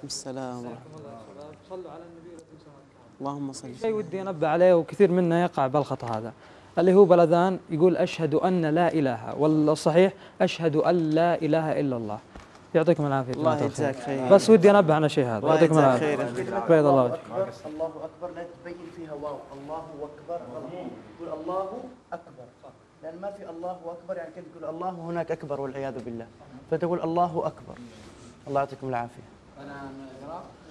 السلام ورحمة الله. صلوا على النبي. اللهم صل. شيء ودي انبه عليه وكثير منا يقع بالخطأ هذا، اللي هو بالاذان يقول اشهد ان لا اله، والصحيح اشهد ان لا اله الا الله. يعطيكم العافيه. الله يجزاك خير. بس ودي انبه على شيء هذا. يعطيكم العافيه. بيض الله وجهك. الله اكبر لا تبين فيها واو، الله اكبر تقول الله اكبر، لان ما في الله اكبر يعني كيف تقول الله هناك اكبر والعياذ بالله، فتقول الله اكبر. الله يعطيكم العافيه. أنا